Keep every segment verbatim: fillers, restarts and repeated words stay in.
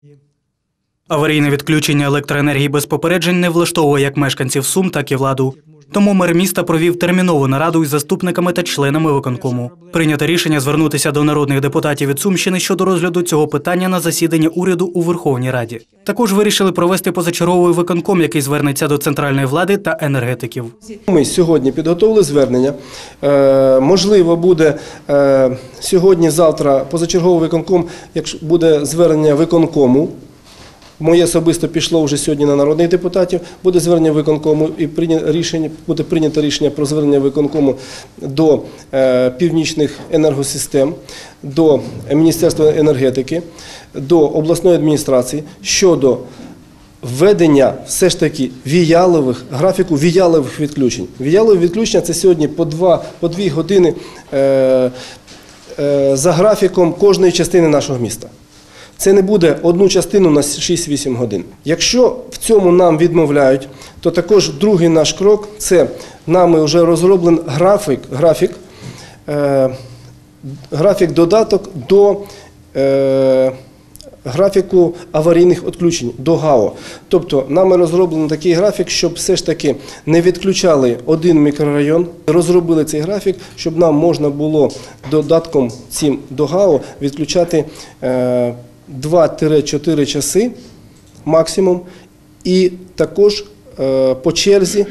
Аварійне відключення електроенергії без попереджень не влаштовує як мешканців Сум, так і владу. Тому мер міста провів термінову нараду із заступниками та членами виконкому. Прийнято рішення звернутися до народних депутатів від Сумщини щодо розгляду цього питання на засіданні уряду у Верховній Раді. Також вирішили провести позачерговий виконком, який звернеться до центральної влади та енергетиків. Ми сьогодні підготовили звернення. Е, можливо, буде е, сьогодні-завтра позачерговий виконком, якщо буде звернення виконкому. Моє особисто пішло вже сьогодні на народних депутатів, буде звернення виконкому і рішення, буде прийнято рішення про звернення виконкому до е, північних енергосистем, до Міністерства енергетики, до обласної адміністрації щодо введення все ж таки віялових, графіку віялових відключень. Віялові відключення – це сьогодні по, два, по дві години е, е, за графіком кожної частини нашого міста. Це не буде одну частину на шість-вісім годин. Якщо в цьому нам відмовляють, то також другий наш крок – це нами вже розроблений графік, графік, е, графік додаток до е, графіку аварійних відключень, до ГАО. Тобто нами розроблений такий графік, щоб все ж таки не відключали один мікрорайон, розробили цей графік, щоб нам можна було додатком цим до ГАО відключати е, два-чотири часи максимум, і також е, по черзі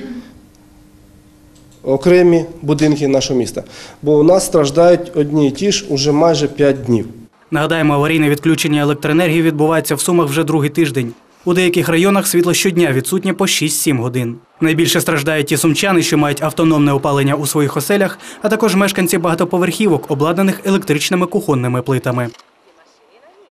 окремі будинки нашого міста. Бо у нас страждають одні і ті ж уже майже п'ять днів. Нагадаємо, аварійне відключення електроенергії відбувається в Сумах вже другий тиждень. У деяких районах світло щодня відсутнє по шість-сім годин. Найбільше страждають ті сумчани, що мають автономне опалення у своїх оселях, а також мешканці багатоповерхівок, обладнаних електричними кухонними плитами.